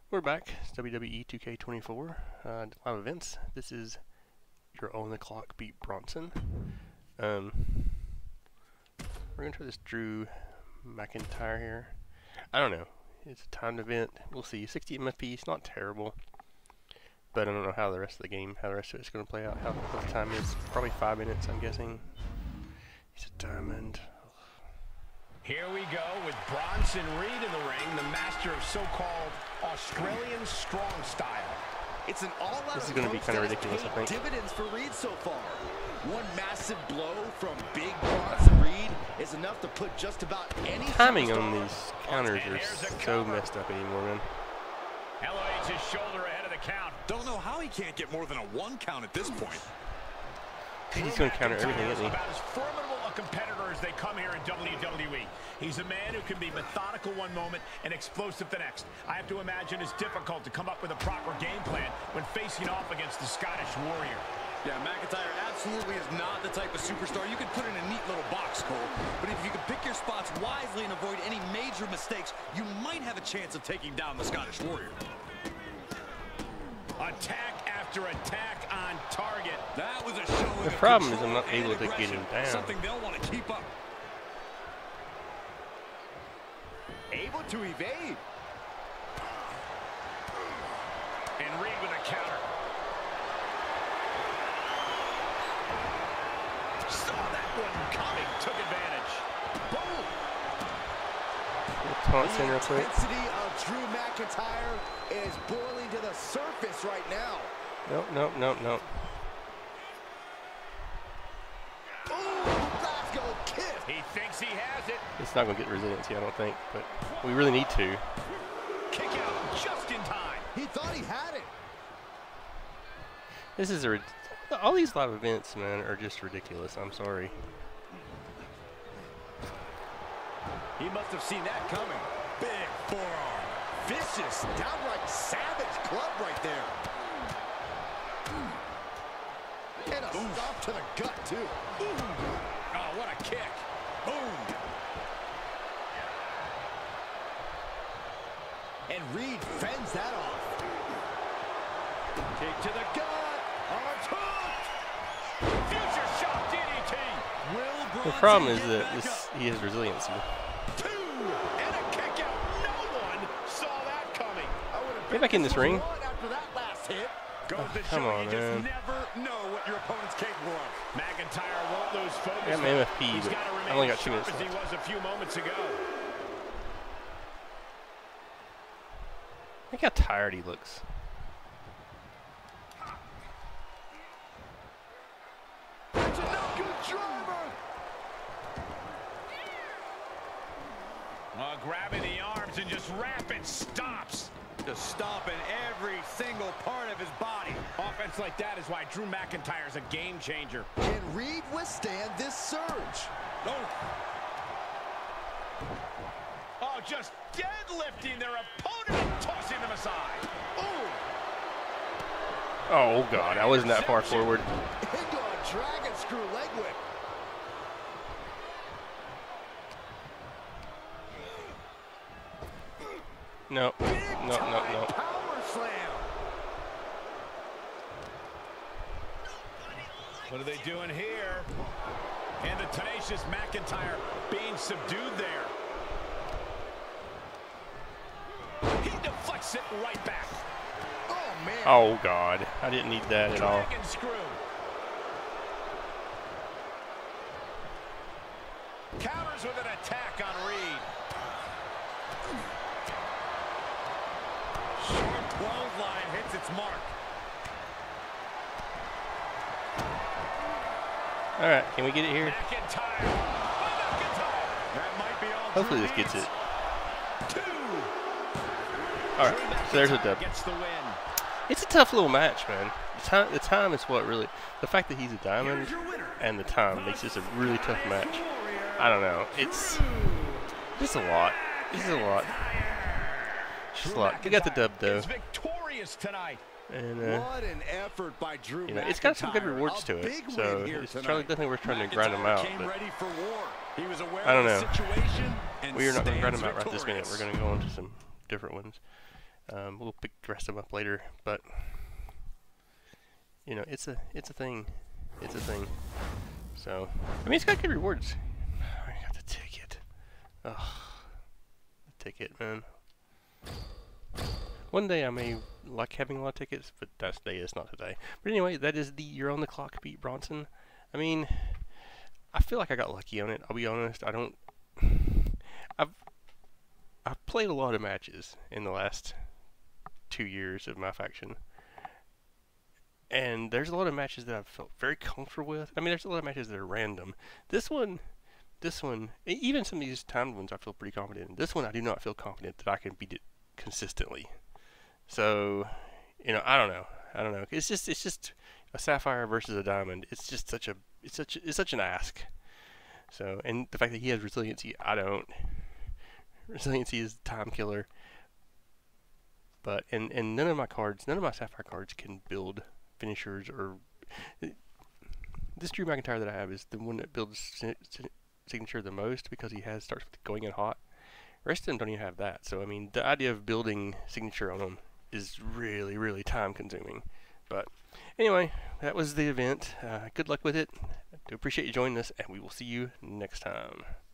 We're back. It's WWE 2K24 live events. This is your on the clock beat Bronson. We're gonna try this Drew McIntyre here. I don't know. It's a timed event. We'll see. 60 MFP. It's not terrible, but I don't know how the rest of the it's gonna play out. How what the time is? Probably 5 minutes, I'm guessing. He's a diamond. Here we go with Bronson Reed in the ring, the master of so-called Australian strong style. It's an all-out. This is going to be kind of ridiculous, I think. Dividends for Reed so far. One massive blow from Big Bronson Reed is enough to put just about any timing on these counters are so messed up anymore, man. LOH's shoulder ahead of the count. Don't know how he can't get more than a 1 count at this point. He's going to counter everything, isn't he? About as formidable a competitor as they come here in WWE. He's a man who can be methodical one moment and explosive the next. I have to imagine it's difficult to come up with a proper game plan when facing off against the Scottish Warrior. Yeah, McIntyre absolutely is not the type of superstar you could put in a neat little box, Cole. But if you can pick your spots wisely and avoid any major mistakes, you might have a chance of taking down the Scottish Warrior. Attack after attack on target. That was a show. The problem is I'm not able to get him down. Something they'll want to keep up. Able to evade. And Reed with a counter. Saw that one coming. Took advantage. Boom. Taunt in real The quick. intensity of Drew McIntyre is boiling to the surface right now. Nope. Glasgow kiss. He thinks he has it. It's not going to get resiliency, I don't think, but we really need to. Kick out just in time. He thought he had it. This is all these live events, man, are just ridiculous. I'm sorry. He must have seen that coming. Big forearm. Vicious, downright savage club right there. And a stop to the gut, too. Oh, what a kick. Boom. And Reed fends that off. Kick to the gut. Arms hooked. Future shot DDT. The problem is that he has resiliency. Two. And a kick out. No one saw that coming. Get back in this ring. After that last hit. Come on, you man. just never know what your opponent's capable of. McIntyre won't lose focus. I got my MFP, He's but gotta I remain only got 2 sharp minutes as he left. was a few moments ago. Look how tired he looks. It's a no-good driver. Grabbing the arms and just rapid stops. Just stomping every single part of his body. Offense like that is why Drew McIntyre is a game changer. Can Reed withstand this surge? Oh, just deadlifting their opponent and tossing them aside. Oh, God. I wasn't that far forward. Into a dragon screw leg whip. No. Power slam. What are they doing here? And the tenacious McIntyre being subdued there. He deflects it right back. Oh, man. Oh, God. I didn't need that at all. Dragon screw. Counters with an attack on Reed. Sharp clothesline hits its mark. All right, can we get it here? McIntyre. That might be all. Hopefully this gets it. All right, so there's a dub. Gets the win. It's a tough little match, man. The time is what really. The fact that he's a diamond and the time makes this a really tough match. I don't know. It's a lot. This is a lot. It's just a lot. We got the dub though. Is victorious tonight. And What an effort by Drew you know, it's got some good McIntyre. rewards to A it. big So win here it's tonight. probably definitely worth trying to grind them out. Came But ready for war. He was aware I don't of the know. situation and We are not going to grind stands them out right this minute. victorious. We're going to go on to some different ones. We'll pick the rest of them up later, but you know, it's a thing. It's a thing. So, I mean, it's got good rewards. I got the ticket. Ugh, the ticket, man. One day I may like having a lot of tickets, but that day is not today. But anyway, that is the You're on the Clock beat Bronson. I mean, I feel like I got lucky on it. I'll be honest. I've played a lot of matches in the last 2 years of my faction. And there's a lot of matches that I've felt very comfortable with. I mean, there's a lot of matches that are random. This one, even some of these timed ones I feel pretty confident in. This one I do not feel confident that I can beat it consistently. So, you know, I don't know. It's just a sapphire versus a diamond. It's just such an ask. So, and the fact that he has resiliency, I don't. Resiliency is time killer. But and none of my sapphire cards can build finishers or this Drew McIntyre that I have is the one that builds signature the most because he starts with going in hot. The rest of them don't even have that. So I mean, the idea of building signature on them is really, really time consuming. But anyway, that was the event. Good luck with it. I do appreciate you joining us, and we will see you next time.